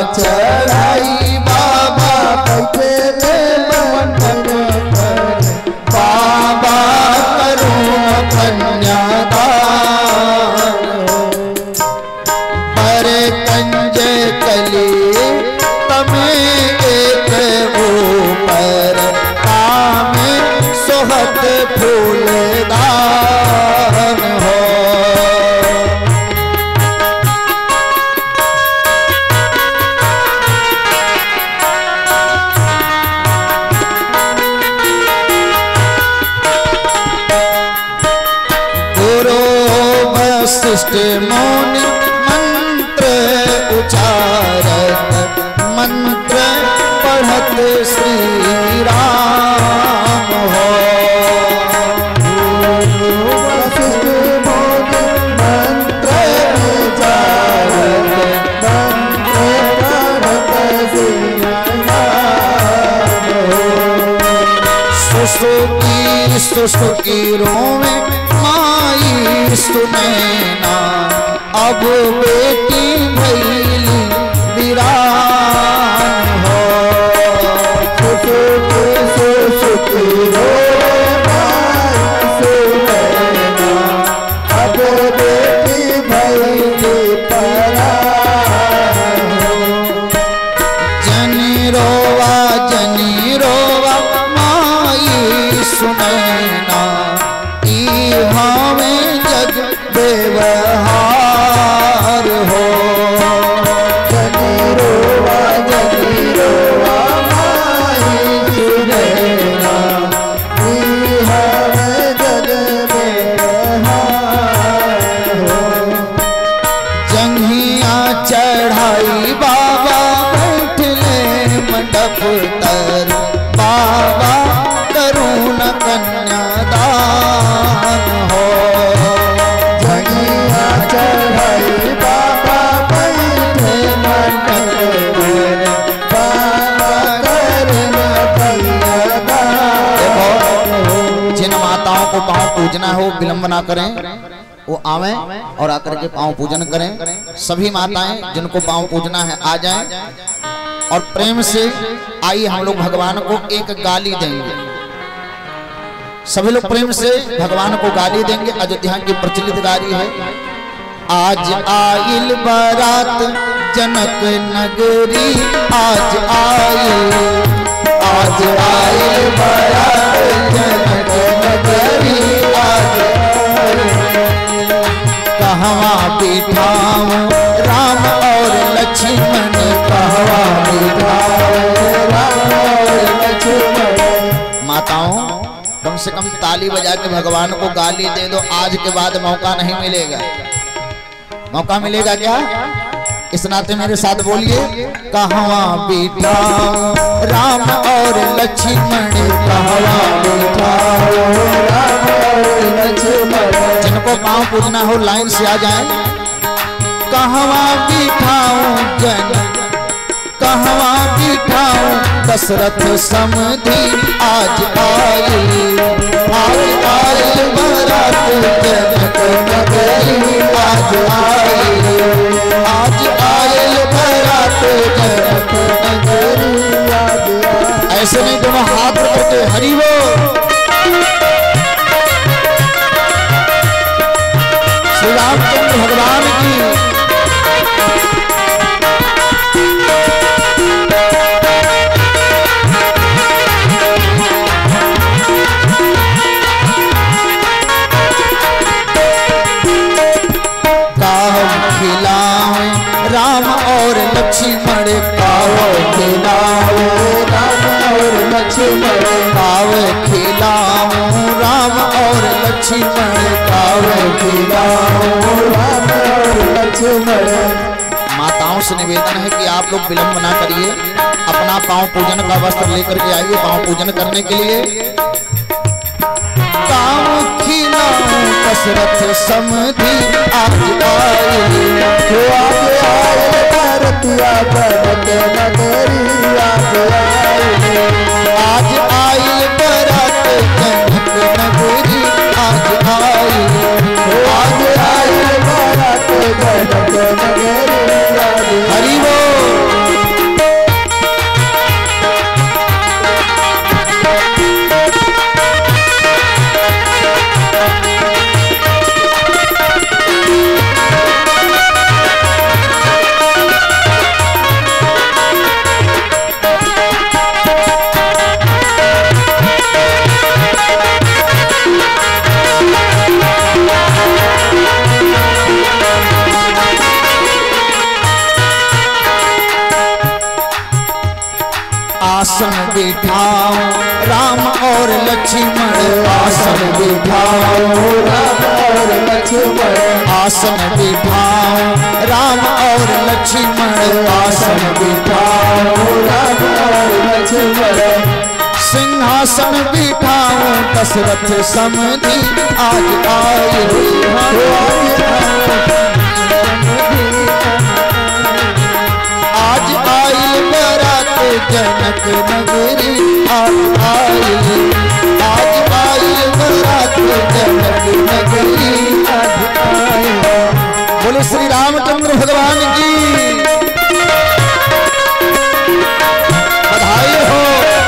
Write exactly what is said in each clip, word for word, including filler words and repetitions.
चढ़ाई बाबा बैठे मंडप पर, बाबा करूं कन्यादान। पर कंज कली तमें एक ऊपर, तामे सोहत फूलदान हो। वशिष्ठ मुनि मंत्र उचारत, मंत्र पढ़त श्री राम हो। वशिष्ठ मुनि मंत्र उचारत, मंत्र पढ़त श्री राम हो। सुसुकी सुसुकी रोवे माई सुनैना, अब बेटी भैली वीरान हो। सुसुकी सुसुकी रोवे माई सुनैना, अब बेटी भैली परान हो। जनी रोवा जनी रोवा माई सुनैना, हमें जग व्यवहार हो। जनी रोवा जनी रोवा माई सुनैना, हमें जग व्यवहार हो। जंघिया चढ़ाई बाबा बैठले मंडप तर, बाबा करूं कन्यादान हो। जंघिया चढ़ाई बाबा बैठे मंडप पर, बाबा करूं कन्यादान हो। जिन माताओं को पांव पूजना हो विलंब ना करें, वो आवें और आकर के पांव पूजन करें। सभी माताएं जिनको पांव पूजना है आ जाएं और प्रेम से आइए हम लोग भगवान को एक गाली देंगे। सभी लोग प्रेम से भगवान को गाली देंगे। अयोध्या की प्रचलित गाली है, आज आइल बारात जनक नगरी, आज आइल आज आइल बारात जनक नगरी, आज कहवा बिठाऊं राम और लक्ष्मण, कहवा बिठाऊं राम और लक्ष्मण। माताओं कम से कम ताली बजा के भगवान को गाली दे दो, आज के बाद मौका नहीं मिलेगा। मौका मिलेगा क्या? इस नाते मेरे साथ बोलिए, कहवा बिठाऊं राम और लक्ष्मण, कहवा बिठाऊं राम और लक्ष्मण। जिनको पांव पूजना हो लाइन से आ जाएं। कहवा बिठाऊं जन कहवा बिठाऊं दशरथ समधि, आज आइल आज आइल बारात जनक नगरी, आज आइल आज आइल बारात जनक नगरी, आज आइल। ऐसे नहीं दोनों हाथ करके हरि बोल। श्री रामचंद्र भगवान की राम और लक्ष्मण, काव खिलाओ राम और लक्ष्मण, काव खिलाओ राम और लक्ष्मण, काव खिलाओ राम और लक्ष्मण। माताओं से निवेदन है कि आप लोग विलंब ना करिए, अपना पांव पूजन का वस्त्र लेकर के आइए पांव पूजन करने के लिए। काव खिलाओ दशरथ समधि, आज आइल आज आइल भारतिया जनक नगरी, आज आइल आज आइल बारात जनक नगरी, आज आइल आज आइल बारात जनक नगरी, हरि बोल। आसन बिठाओ राम और लक्ष्मण आसन बिठाओ राम और लक्ष्मण आसन बिठाओ राम और लक्ष्मण आसन बिठाओ राम और लक्ष्मण सिंहासन बिठाओ दशरथ समधी आज आए आज आई बरात जनक नगरी आज आई आज आई बरात जनक नगरी आज आई। बोले श्री रामचंद्र भगवान की बधाई हो।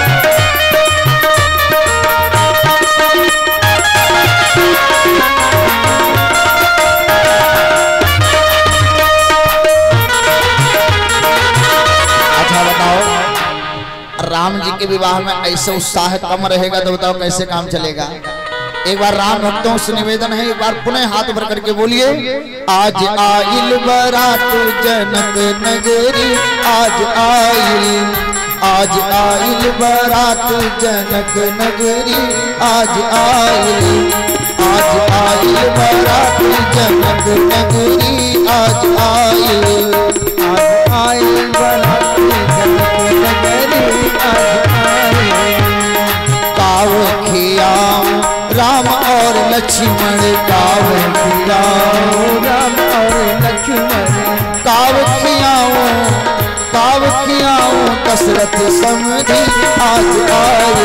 राम जी के विवाह में ऐसे उत्साह कम रहेगा तो बताओ कैसे काम चलेगा। एक बार राम भक्तों से निवेदन है, एक बार पुनः हाथ भर करके बोलिए आज आइल बरात जनक नगरी आज आइल आज आइल बरात जनक नगरी आज आइल आज आइल बरात जनक नगरी आज आइल आज आइल बरात जनक नगरी आज आइल। काव खियाओ राम और लक्ष्मण काव खियाओ राम और लक्ष्मण काव खियाओ काव खियाओ दशरथ समधी आज आए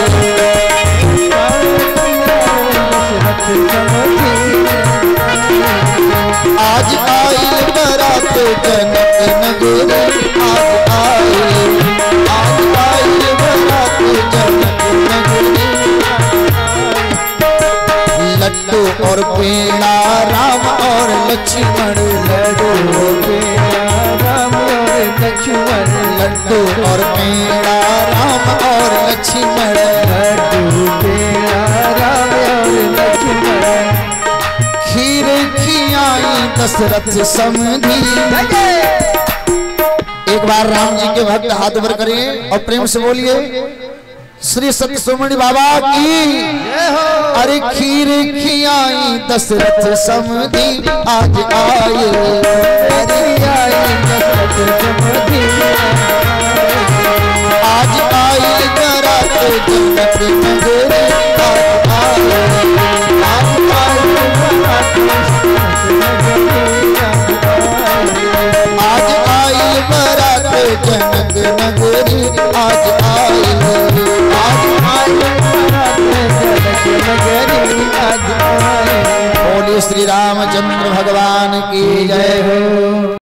आज आई बरात जनक नगरी आज आए आज आई बरात जनक नगरी। लड्डू और पेड़ा राम और लक्ष्मण लड्डू पेड़ा राम और लक्ष्मण लड्डू और पेड़ा राम और लक्ष्मण लड्डू पेड़ा राम और लक्ष्मण खीर खियाई दशरथ समधी। एक बार राम जी के भक्त हाथ भर करें और प्रेम से बोलिए श्री सत्य सुमणि बाबा की। अरे खीर खियाई दशरथ समधी आज आए अरे आई दशरथ समधी आज आई बरात जनक नगरी आज आए आज आई बरात आज आई बरात जनक नगरी आज आए बोलिए श्री रामचंद्र भगवान की जय हो।